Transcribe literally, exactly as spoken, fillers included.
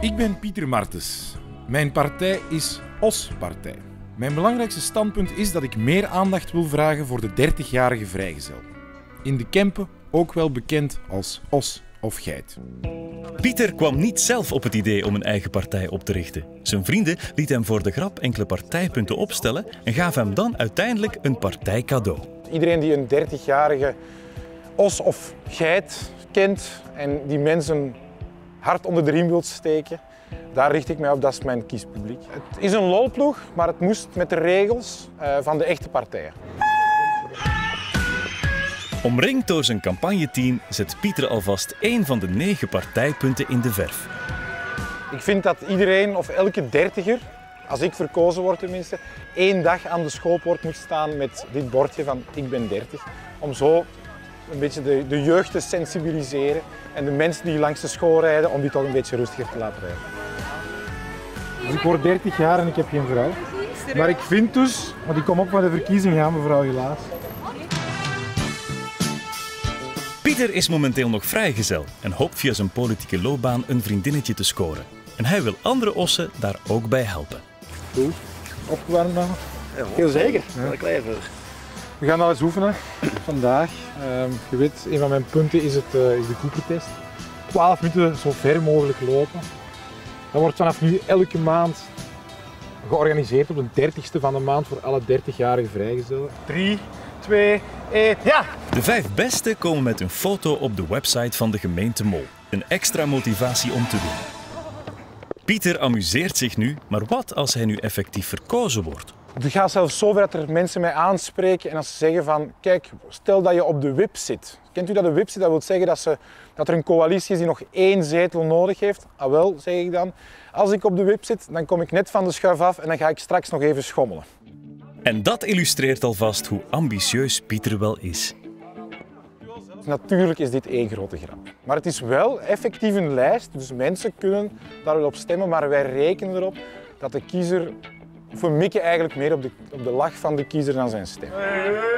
Ik ben Pieter Martens. Mijn partij is Os-partij. Mijn belangrijkste standpunt is dat ik meer aandacht wil vragen voor de dertigjarige vrijgezel. In de Kempen ook wel bekend als Os of Geit. Pieter kwam niet zelf op het idee om een eigen partij op te richten. Zijn vrienden lieten hem voor de grap enkele partijpunten opstellen en gaven hem dan uiteindelijk een partijcadeau. Iedereen die een dertigjarige os of geit kent en die mensen hard onder de riem wil steken, daar richt ik mij op, dat is mijn kiespubliek. Het is een lolploeg, maar het moest met de regels uh, van de echte partijen. Omringd door zijn campagneteam zet Pieter alvast één van de negen partijpunten in de verf. Ik vind dat iedereen, of elke dertiger, als ik verkozen word tenminste, één dag aan de schoolpoort moet staan met dit bordje van ik ben dertig. Om zo een beetje de, de jeugd te sensibiliseren en de mensen die langs de school rijden, om die toch een beetje rustiger te laten rijden. Dus ik word dertig jaar en ik heb geen vrouw. Maar ik vind dus, want ik kom op met de verkiezingen gaan, mevrouw, helaas. Pieter is momenteel nog vrijgezel en hoopt via zijn politieke loopbaan een vriendinnetje te scoren. En hij wil andere ossen daar ook bij helpen. Goed, opgewarmd nog? Ja, heel zeker. Ja. Ik klaar voor. We gaan al eens oefenen vandaag. Uh, je weet, een van mijn punten is, het, uh, is de Cooper-test. twaalf minuten zo ver mogelijk lopen. Dat wordt vanaf nu elke maand georganiseerd op de dertigste van de maand voor alle dertigjarige vrijgezellen. drie, twee, één, ja! De vijf beste komen met een foto op de website van de gemeente Mol. Een extra motivatie om te doen. Pieter amuseert zich nu, maar wat als hij nu effectief verkozen wordt? Het gaat zelfs zover dat er mensen mij aanspreken en als ze zeggen van, kijk, stel dat je op de wip zit. Kent u dat de wip zit? Dat wil zeggen dat, ze, dat er een coalitie is die nog één zetel nodig heeft. Ah wel, zeg ik dan. Als ik op de wip zit, dan kom ik net van de schuif af en dan ga ik straks nog even schommelen. En dat illustreert alvast hoe ambitieus Pieter wel is. Natuurlijk is dit één grote grap. Maar het is wel effectief een lijst, dus mensen kunnen daar wel op stemmen, maar wij rekenen erop dat de kiezer, of we mikken eigenlijk meer op de, op de lach van de kiezer dan zijn stem.